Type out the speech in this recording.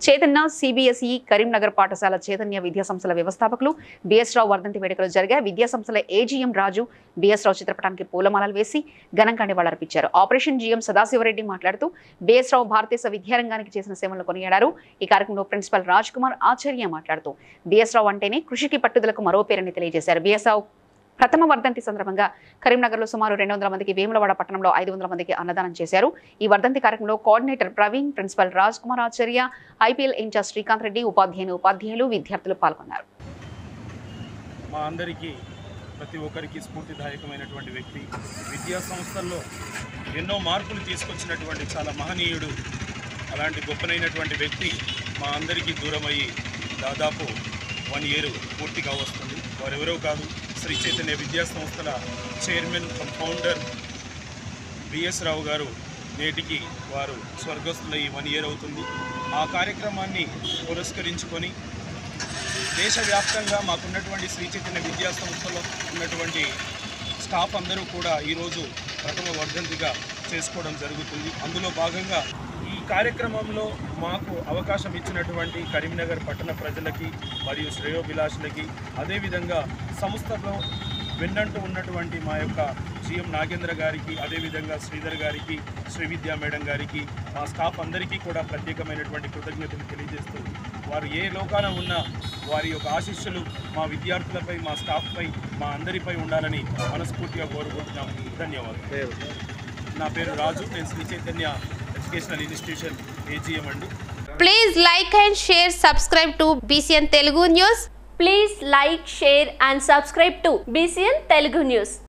Chaitanya CBSE Karimnagar పాఠశాల చైతన్య విద్యా సంస్థల వ్యవస్థాపకులు బిఎస్ రావు వర్ధంతి వేడుకలు జరిగాయి. విద్యా సంస్థల ఏజీఎం రాజు బిఎస్ రావు చిత్రపటానికి పూలమాలలు వేసి ఘనంగా నివాళులర్పించారు. ఆపరేషన్ జీఎం సదాశివరెడ్డి మాట్లాడుతూ బిఎస్ రావు భారతదేశ విద్యారంగానికి చేసిన సేవలను కొనియాడారు. ఈ కార్యక్రమంలో ప్రిన్సిపల్ రాజ్ కుమార్ ఆచార్య మాట్లాడుతూ బిఎస్ రావు అంటేనే కృషికి పట్టుదలకు మరో పేరని తెలియజేశారు. బిఎస్ రావు ప్రథమ వర్ధంతి సందర్భంగా కరీంనగర్లో సుమారు 200 మందికి, వేములవాడ పట్టణంలో 500 మందికి అన్నదానం చేశారు. ఈ వర్ధంతి కార్యక్రమంలో coordinator Praveen, principal Raj Kumar Acharya, IPL incharge Srikanth Reddy, ఉపాధ్యాయులు, విద్యార్థులు పాల్గొన్నారు. మా అందరికీ ప్రతి ఒక్కరికి స్ఫూర్తిదాయకమైనటువంటి వ్యక్తి, విద్యా సంస్థల్లో ఎన్నో మార్పులు తీసుకొచ్చినటువంటి చాలా మహనీయుడు. అలాంటి గొప్పనైనటువంటి వ్యక్తి మా అందరికీ దూరమయ్యి దాదాపు 1 year పూర్తిగా వస్తుంది. వారెవరో కాదు, శ్రీ చైతన్య విద్యా సంస్థల చైర్మన్ ఫౌండర్ బిఎస్ రావు గారు. నేటికి వారు స్వర్గస్థులై 1 year అవుతుంది. ఆ కార్యక్రమాన్ని పురస్కరించుకొని దేశవ్యాప్తంగా మాకున్నటువంటి శ్రీ చైతన్య విద్యా సంస్థలో ఉన్నటువంటి స్టాఫ్ అందరూ కూడా ఈరోజు ప్రథమ వర్ధంతిగా చేసుకోవడం జరుగుతుంది. అందులో భాగంగా ఈ కార్యక్రమంలో మాకు అవకాశం ఇచ్చినటువంటి కరీంనగర్ పట్టణ ప్రజలకి మరియు శ్రేయోభిలాషులకి, అదేవిధంగా సంస్థలో వెన్నంటూ ఉన్నటువంటి మా యొక్క జిఎం నాగేంద్ర గారికి, అదేవిధంగా శ్రీధర్ గారికి, శ్రీవిద్యా మేడం గారికి, మా స్టాఫ్ అందరికీ కూడా ప్రత్యేకమైనటువంటి కృతజ్ఞతలు తెలియజేస్తూ, వారు ఏ లోకాన ఉన్నా వారి యొక్క ఆశీస్సులు మా విద్యార్థులపై, మా స్టాఫ్పై, మా అందరిపై ఉండాలని మనస్ఫూర్తిగా కోరుకుంటున్నాం. ధన్యవాదాలు. నా పేరు రాజు, నేను Sri Chaitanya educational institution AGM అండి. Please like and share, subscribe to BCN Telugu News. Please like, share and subscribe to BCN Telugu News.